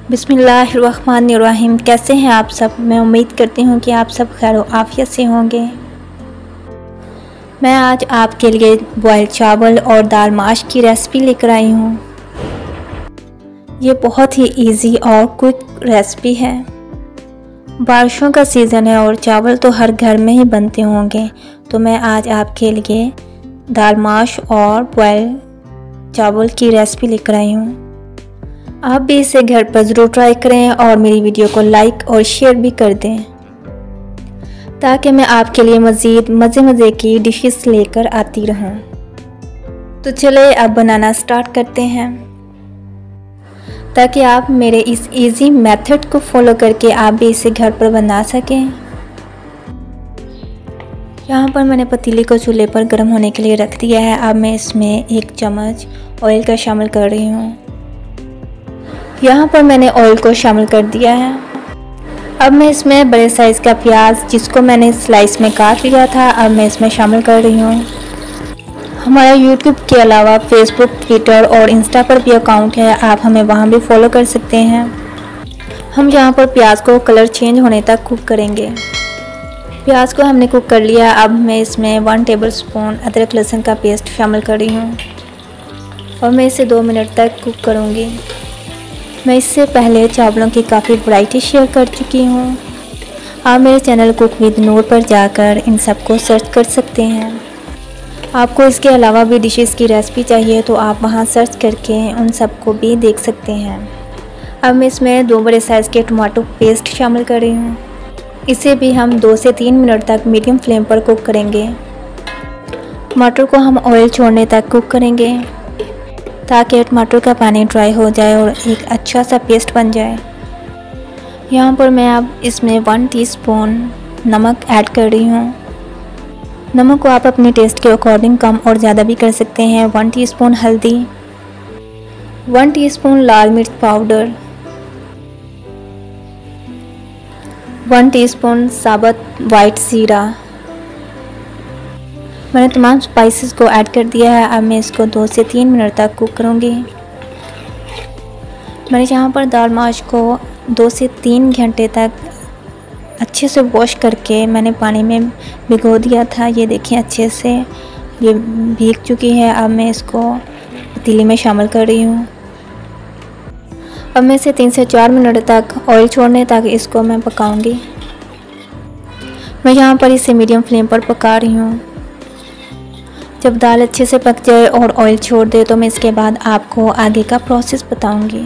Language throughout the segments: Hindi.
बिस्मिल्लाहिर्रहमानिर्रहीम। कैसे हैं आप सब? मैं उम्मीद करती हूँ कि आप सब खैर आफियत से होंगे। मैं आज आपके लिए बॉयल चावल और दाल माश की रेसिपी लेकर आई हूँ। ये बहुत ही इजी और क्विक रेसिपी है। बारिशों का सीज़न है और चावल तो हर घर में ही बनते होंगे, तो मैं आज आपके लिए दाल माश और बॉयल चावल की रेसिपी लेकर आई हूँ। आप भी इसे घर पर ज़रूर ट्राई करें और मेरी वीडियो को लाइक और शेयर भी कर दें, ताकि मैं आपके लिए मज़ीद मज़े की डिशेस लेकर आती रहूं। तो चले अब बनाना स्टार्ट करते हैं, ताकि आप मेरे इस इजी मेथड को फॉलो करके आप भी इसे घर पर बना सकें। यहाँ पर मैंने पतीले को चूल्हे पर गर्म होने के लिए रख दिया है। अब मैं इसमें 1 चम्मच ऑयल का शामिल कर रही हूँ। यहाँ पर मैंने ऑयल को शामिल कर दिया है। अब मैं इसमें बड़े साइज़ का प्याज, जिसको मैंने स्लाइस में काट लिया था, अब मैं इसमें शामिल कर रही हूँ। हमारा यूट्यूब के अलावा फेसबुक, ट्विटर और इंस्टा पर भी अकाउंट है, आप हमें वहाँ भी फॉलो कर सकते हैं। हम यहाँ पर प्याज को कलर चेंज होने तक कुक करेंगे। प्याज को हमने कुक कर लिया। अब मैं इसमें 1 टेबलस्पून अदरक लहसुन का पेस्ट शामिल कर रही हूँ और मैं इसे 2 मिनट तक कुक करूँगी। मैं इससे पहले चावलों की काफ़ी वैरायटी शेयर कर चुकी हूँ। आप मेरे चैनल कुक विद नूर पर जाकर इन सब को सर्च कर सकते हैं। आपको इसके अलावा भी डिशेस की रेसिपी चाहिए तो आप वहाँ सर्च करके उन सब को भी देख सकते हैं। अब मैं इसमें 2 बड़े साइज़ के टमाटो पेस्ट शामिल कर रही हूँ। इसे भी हम 2 से 3 मिनट तक मीडियम फ्लेम पर कुक करेंगे। टमाटर को हम ऑयल छोड़ने तक कुक करेंगे, ताकि टमाटर का पानी ड्राई हो जाए और एक अच्छा सा पेस्ट बन जाए। यहाँ पर मैं अब इसमें 1 टीस्पून नमक ऐड कर रही हूँ। नमक को आप अपने टेस्ट के अकॉर्डिंग कम और ज़्यादा भी कर सकते हैं। 1 टीस्पून हल्दी, 1 टीस्पून लाल मिर्च पाउडर, 1 टीस्पून साबुत वाइट जीरा। मैंने तमाम स्पाइसेस को ऐड कर दिया है। अब मैं इसको 2 से 3 मिनट तक कुक करूँगी। मैंने यहाँ पर दाल माश को 2 से 3 घंटे तक अच्छे से वॉश करके मैंने पानी में भिगो दिया था। ये देखें, अच्छे से ये भीग चुकी है। अब मैं इसको पतीले में शामिल कर रही हूँ। अब मैं इसे 3 से 4 मिनट तक ऑयल छोड़ने तक इसको मैं पकाऊँगी। मैं यहाँ पर इसे मीडियम फ्लेम पर पका रही हूँ। जब दाल अच्छे से पक जाए और ऑयल छोड़ दे तो मैं इसके बाद आपको आगे का प्रोसेस बताऊंगी।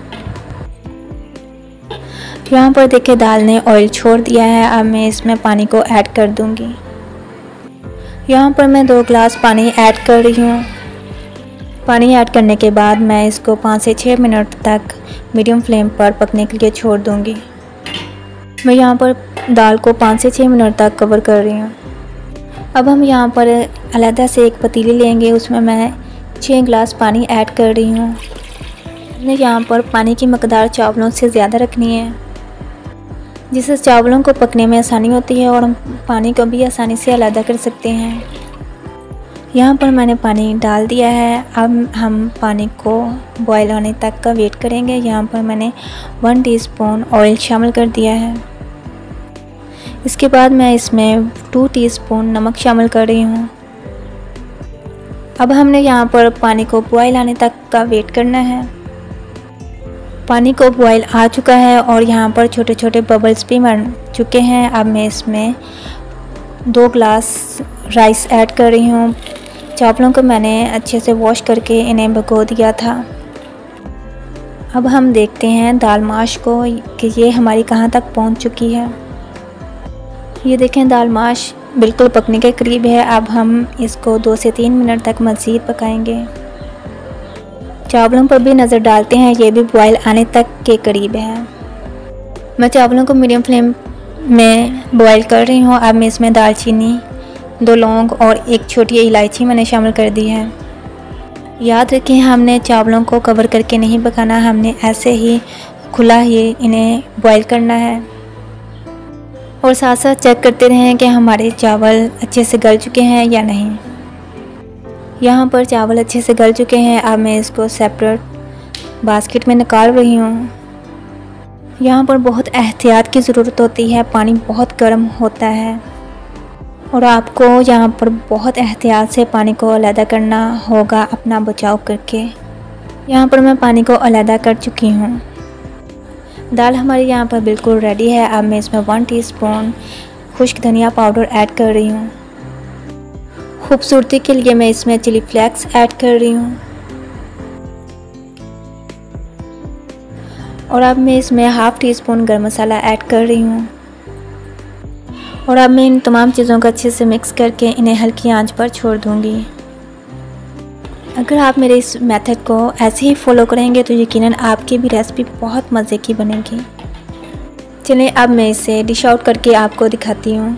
यहाँ पर देखिए, दाल ने ऑयल छोड़ दिया है। अब मैं इसमें पानी को ऐड कर दूंगी। यहाँ पर मैं 2 गिलास पानी ऐड कर रही हूँ। पानी ऐड करने के बाद मैं इसको 5 से 6 मिनट तक मीडियम फ्लेम पर पकने के लिए छोड़ दूँगी। मैं यहाँ पर दाल को 5 से 6 मिनट तक कवर कर रही हूँ। अब हम यहाँ पर अलग से एक पतीली लेंगे, उसमें मैं 6 गिलास पानी ऐड कर रही हूँ। हमने यहाँ पर पानी की मकदार चावलों से ज़्यादा रखनी है, जिससे चावलों को पकने में आसानी होती है और हम पानी को भी आसानी से अलग कर सकते हैं। यहाँ पर मैंने पानी डाल दिया है। अब हम पानी को बॉयल होने तक का वेट करेंगे। यहाँ पर मैंने 1 टीस्पून ऑयल शामिल कर दिया है। इसके बाद मैं इसमें 2 टीस्पून नमक शामिल कर रही हूँ। अब हमने यहाँ पर पानी को बॉयल आने तक का वेट करना है। पानी को बॉयल आ चुका है और यहाँ पर छोटे छोटे बबल्स भी बन चुके हैं। अब मैं इसमें 2 गिलास राइस ऐड कर रही हूँ। चावलों को मैंने अच्छे से वॉश करके इन्हें भिगो दिया था। अब हम देखते हैं दाल माश को कि ये हमारी कहाँ तक पहुँच चुकी है। ये देखें, दाल माश बिल्कुल पकने के करीब है। अब हम इसको 2 से 3 मिनट तक मज़ीद पकाएंगे। चावलों पर भी नज़र डालते हैं, ये भी बॉयल आने तक के करीब है। मैं चावलों को मीडियम फ्लेम में बॉयल कर रही हूँ। अब मैं इसमें दालचीनी, 2 लौंग और 1 छोटी इलायची मैंने शामिल कर दी है। याद रखें, हमने चावलों को कवर करके नहीं पकाना, हमने ऐसे ही खुला ही इन्हें बॉयल करना है। और साथ साथ चेक करते रहें कि हमारे चावल अच्छे से गल चुके हैं या नहीं। यहाँ पर चावल अच्छे से गल चुके हैं। अब मैं इसको सेपरेट बास्केट में निकाल रही हूँ। यहाँ पर बहुत एहतियात की ज़रूरत होती है, पानी बहुत गर्म होता है और आपको यहाँ पर बहुत एहतियात से पानी को अलग करना होगा अपना बचाव करके। यहाँ पर मैं पानी को अलग कर चुकी हूँ। दाल हमारी यहाँ पर बिल्कुल रेडी है। अब मैं इसमें 1 टीस्पून खुश्क धनिया पाउडर ऐड कर रही हूँ। खूबसूरती के लिए मैं इसमें चिली फ्लेक्स ऐड कर रही हूँ और अब मैं इसमें 1/2 टीस्पून गरम मसाला ऐड कर रही हूँ और अब मैं इन तमाम चीज़ों को अच्छे से मिक्स करके इन्हें हल्की आंच पर छोड़ दूँगी। अगर आप मेरे इस मेथड को ऐसे ही फॉलो करेंगे तो यकीनन आपकी भी रेसिपी बहुत मज़े की बनेगी। चलिए अब मैं इसे डिश आउट करके आपको दिखाती हूँ।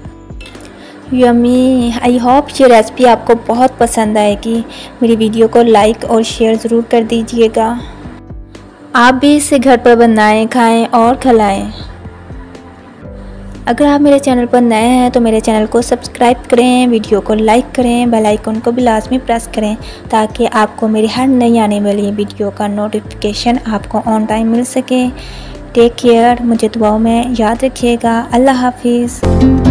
यम्मी, आई होप ये रेसिपी आपको बहुत पसंद आएगी। मेरी वीडियो को लाइक और शेयर ज़रूर कर दीजिएगा। आप भी इसे घर पर बनाएं, खाएं और खिलाएं। अगर आप मेरे चैनल पर नए हैं तो मेरे चैनल को सब्सक्राइब करें, वीडियो को लाइक करें, बेल आइकन को भी लाजमी प्रेस करें ताकि आपको मेरी हर नई आने वाली वीडियो का नोटिफिकेशन आपको ऑन टाइम मिल सके। टेक केयर, मुझे दुआओं में याद रखिएगा। अल्लाह हाफिज़।